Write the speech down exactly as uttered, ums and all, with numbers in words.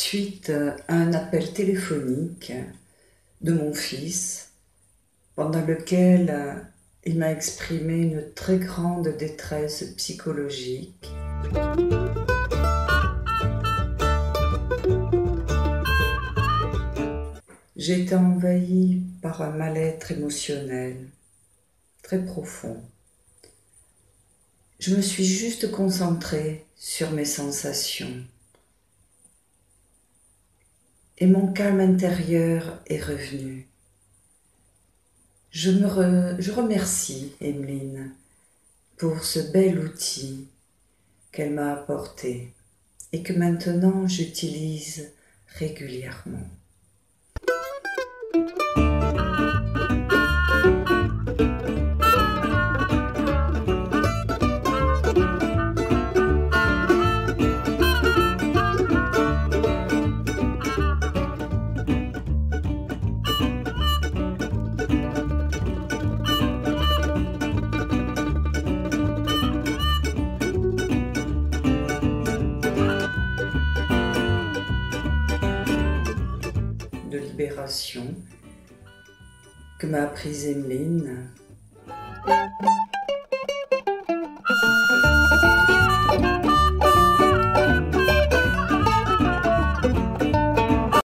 suite à un appel téléphonique de mon fils, pendant lequel il m'a exprimé une très grande détresse psychologique. J'ai été envahie par un mal-être émotionnel très profond. Je me suis juste concentrée sur mes sensations. Et mon calme intérieur est revenu. Je, me re... je remercie Emeline pour ce bel outil qu'elle m'a apporté et que maintenant j'utilise régulièrement. De libération que m'a apprise Emeline.